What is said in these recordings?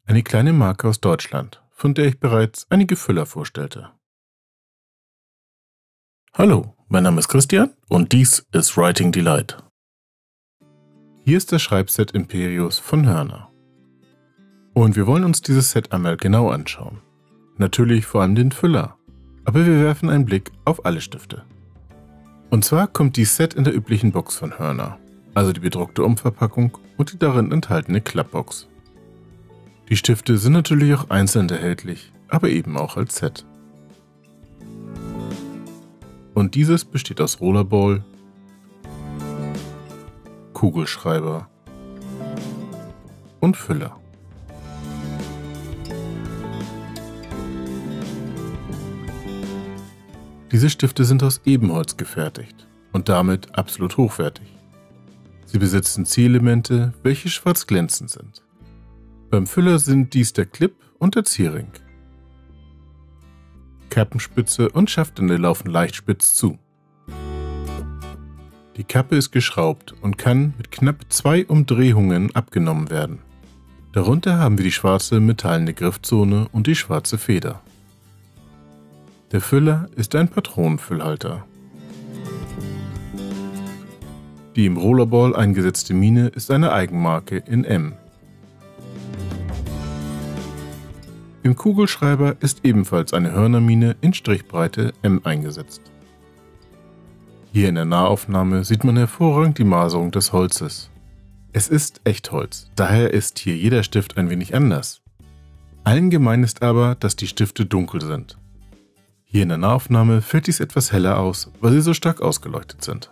Eine kleine Marke aus Deutschland, von der ich bereits einige Füller vorstellte. Hallo, mein Name ist Christian und dies ist Writing Delight. Hier ist das Schreibset Imperius von Hörner. Und wir wollen uns dieses Set einmal genau anschauen. Natürlich vor allem den Füller, aber wir werfen einen Blick auf alle Stifte. Und zwar kommt dieses Set in der üblichen Box von Hörner, also die bedruckte Umverpackung und die darin enthaltene Klappbox. Die Stifte sind natürlich auch einzeln erhältlich, aber eben auch als Set. Und dieses besteht aus Rollerball, Kugelschreiber und Füller. Diese Stifte sind aus Ebenholz gefertigt und damit absolut hochwertig. Sie besitzen Zielelemente, welche schwarz glänzend sind. Beim Füller sind dies der Clip und der Zierring. Kappenspitze und Schaftende laufen leicht spitz zu. Die Kappe ist geschraubt und kann mit knapp 2 Umdrehungen abgenommen werden. Darunter haben wir die schwarze metallene Griffzone und die schwarze Feder. Der Füller ist ein Patronenfüllhalter. Die im Rollerball eingesetzte Mine ist eine Eigenmarke in M. Im Kugelschreiber ist ebenfalls eine Hörnermine in Strichbreite M eingesetzt. Hier in der Nahaufnahme sieht man hervorragend die Maserung des Holzes. Es ist Echtholz, daher ist hier jeder Stift ein wenig anders. Allen gemein ist aber, dass die Stifte dunkel sind. Hier in der Nahaufnahme fällt dies etwas heller aus, weil sie so stark ausgeleuchtet sind.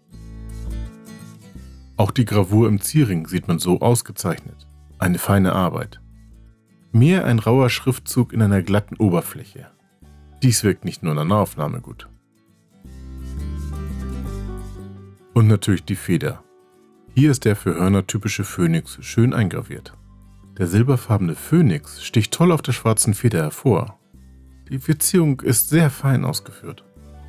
Auch die Gravur im Zierring sieht man so ausgezeichnet. Eine feine Arbeit. Mehr ein rauer Schriftzug in einer glatten Oberfläche. Dies wirkt nicht nur in der Nahaufnahme gut. Und natürlich die Feder. Hier ist der für Hörner typische Phönix schön eingraviert. Der silberfarbene Phönix sticht toll auf der schwarzen Feder hervor. Die Verzierung ist sehr fein ausgeführt.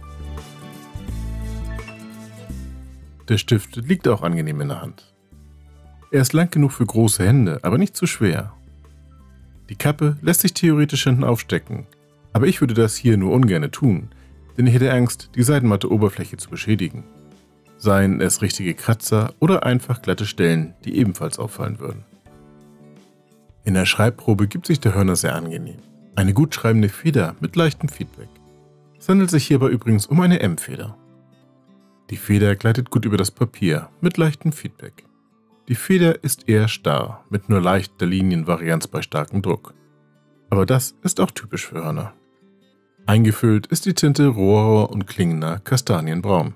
Der Stift liegt auch angenehm in der Hand. Er ist lang genug für große Hände, aber nicht zu schwer. Die Kappe lässt sich theoretisch hinten aufstecken, aber ich würde das hier nur ungern tun, denn ich hätte Angst, die seidenmatte Oberfläche zu beschädigen. Seien es richtige Kratzer oder einfach glatte Stellen, die ebenfalls auffallen würden. In der Schreibprobe gibt sich der Hörner sehr angenehm. Eine gut schreibende Feder mit leichtem Feedback. Es handelt sich hierbei übrigens um eine M-Feder. Die Feder gleitet gut über das Papier mit leichtem Feedback. Die Feder ist eher starr, mit nur leichter Linienvarianz bei starkem Druck. Aber das ist auch typisch für Hörner. Eingefüllt ist die Tinte roher und klingender Kastanienbraun.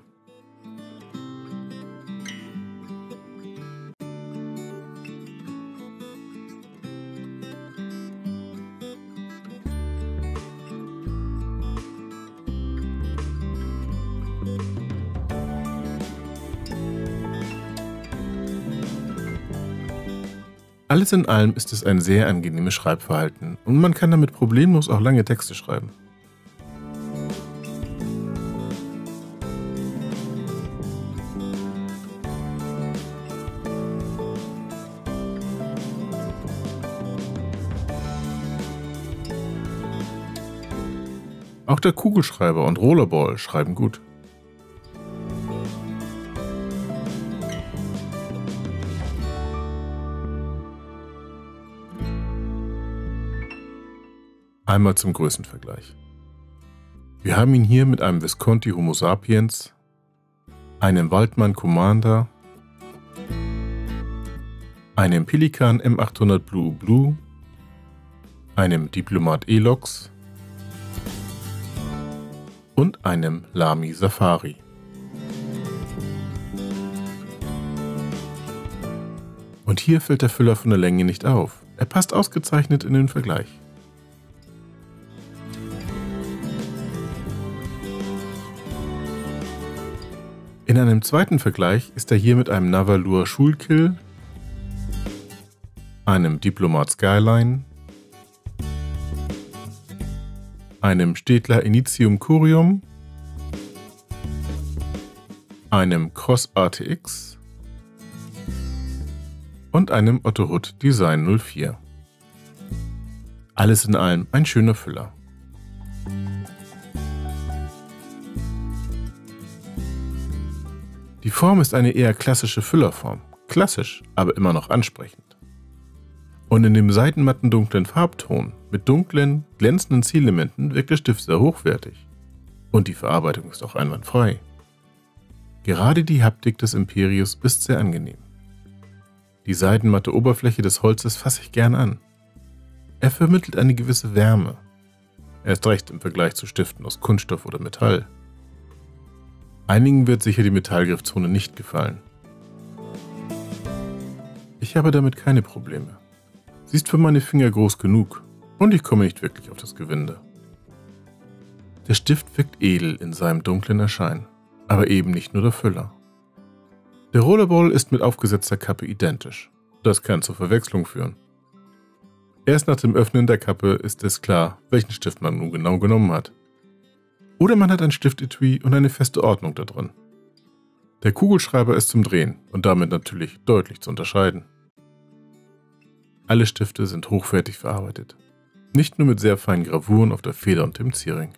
Alles in allem ist es ein sehr angenehmes Schreibverhalten und man kann damit problemlos auch lange Texte schreiben. Auch der Kugelschreiber und Rollerball schreiben gut. Einmal zum Größenvergleich. Wir haben ihn hier mit einem Visconti Homo Sapiens, einem Waldmann Commander, einem Pelikan M800 Blue Blue, einem Diplomat Elox und einem Lamy Safari. Und hier fällt der Füller von der Länge nicht auf. Er passt ausgezeichnet in den Vergleich. In einem zweiten Vergleich ist er hier mit einem Navalur Schulkill, einem Diplomat Skyline, einem Staedtler Initium Curium, einem Cross ATX und einem Otto Hood Design 04. Alles in allem ein schöner Füller. Die Form ist eine eher klassische Füllerform. Klassisch, aber immer noch ansprechend. Und in dem seitenmatten dunklen Farbton mit dunklen, glänzenden Zierelementen wirkt der Stift sehr hochwertig. Und die Verarbeitung ist auch einwandfrei. Gerade die Haptik des Imperius ist sehr angenehm. Die seidenmatte Oberfläche des Holzes fasse ich gern an. Er vermittelt eine gewisse Wärme. Erst recht im Vergleich zu Stiften aus Kunststoff oder Metall. Einigen wird sicher die Metallgriffzone nicht gefallen. Ich habe damit keine Probleme. Sie ist für meine Finger groß genug und ich komme nicht wirklich auf das Gewinde. Der Stift wirkt edel in seinem dunklen Erscheinen, aber eben nicht nur der Füller. Der Rollerball ist mit aufgesetzter Kappe identisch. Das kann zur Verwechslung führen. Erst nach dem Öffnen der Kappe ist es klar, welchen Stift man nun genau genommen hat. Oder man hat ein Stiftetui und eine feste Ordnung da drin. Der Kugelschreiber ist zum Drehen und damit natürlich deutlich zu unterscheiden. Alle Stifte sind hochwertig verarbeitet. Nicht nur mit sehr feinen Gravuren auf der Feder und dem Zierring.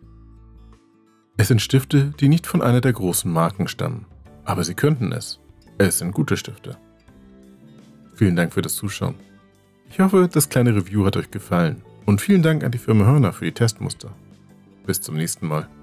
Es sind Stifte, die nicht von einer der großen Marken stammen. Aber sie könnten es. Es sind gute Stifte. Vielen Dank für das Zuschauen. Ich hoffe, das kleine Review hat euch gefallen und vielen Dank an die Firma Hörner für die Testmuster. Bis zum nächsten Mal.